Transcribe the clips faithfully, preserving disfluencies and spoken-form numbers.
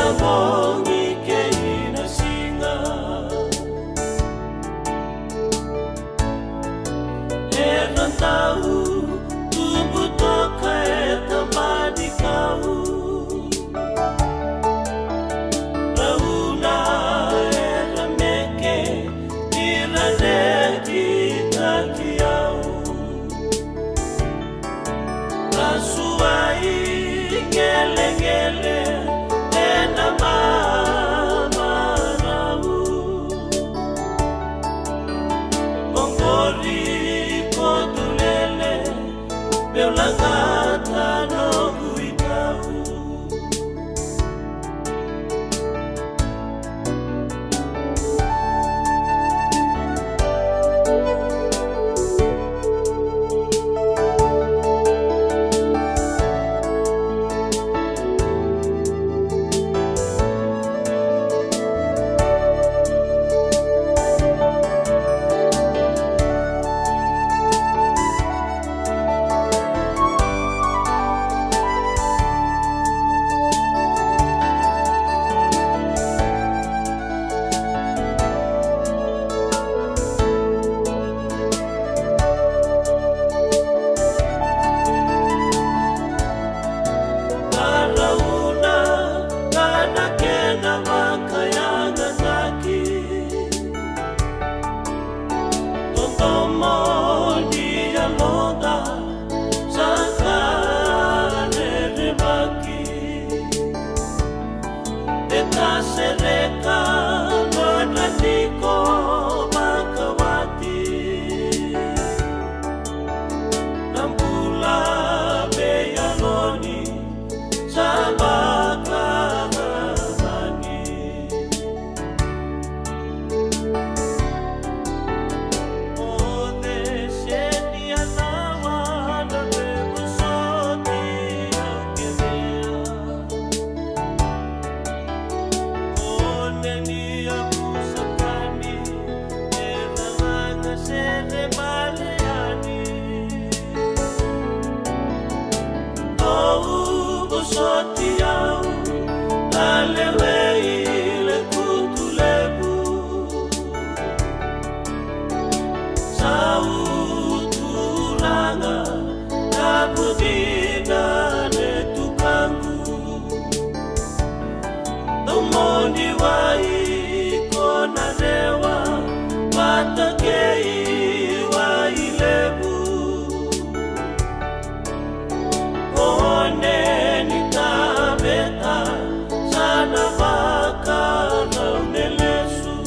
bongi ke ina singa Eran tahu tubuh toka eta madi kau Rauna era meke ira redi takiau Rasuai gele gele ena mama rau Bongori kodulele beulangata no guitau Sereka nonatiko makawati Nampula beyaloni sabakarabani Ode senia lawa nabe busoti akemea Nenia pusakani Eva langa sere baleani Oh busoti au Lalewei le kutulebu Sau turanga Kabudina ne tukangu Tomoni wai kona rewa Watakei wai lebu Kone ni tabeta Sana baka raunelesu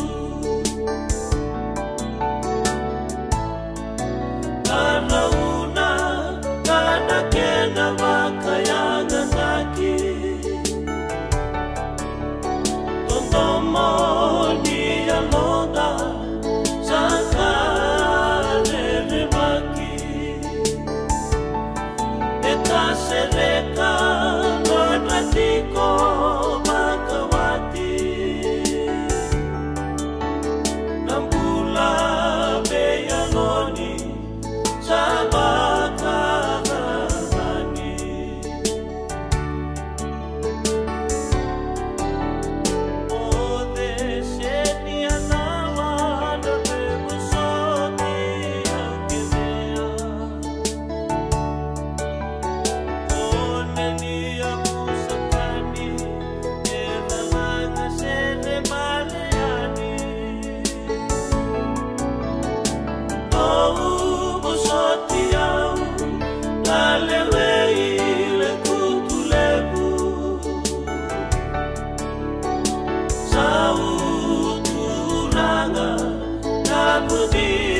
Karauna kana kena wakayanga zaki Tomoni ya loda sakale rebaki Eta sereka nonatiko makawati Nampula beyaloni sabakarabani Sau turanga kabudi